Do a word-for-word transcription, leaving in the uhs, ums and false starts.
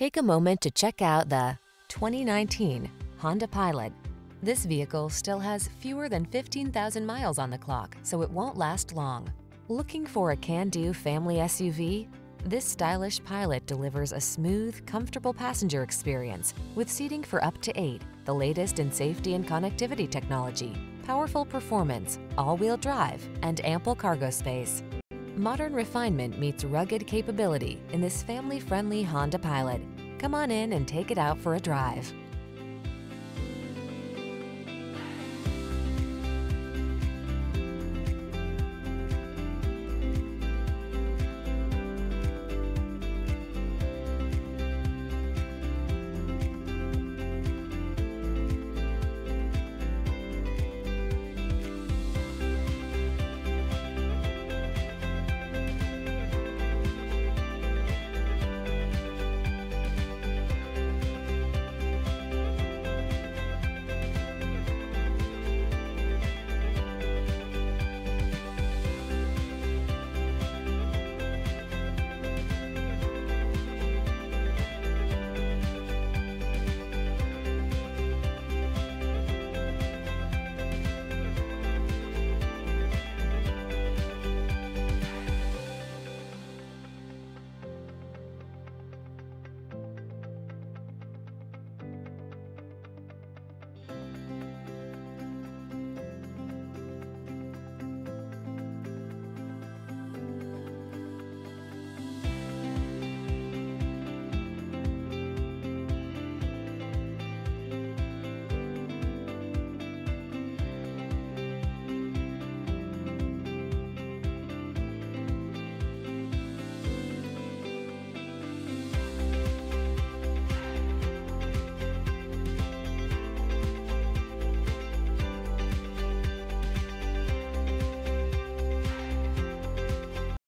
Take a moment to check out the twenty nineteen Honda Pilot. This vehicle still has fewer than fifteen thousand miles on the clock, so it won't last long. Looking for a can-do family S U V? This stylish Pilot delivers a smooth, comfortable passenger experience with seating for up to eight, the latest in safety and connectivity technology, powerful performance, all-wheel drive, and ample cargo space. Modern refinement meets rugged capability in this family-friendly Honda Pilot. Come on in and take it out for a drive.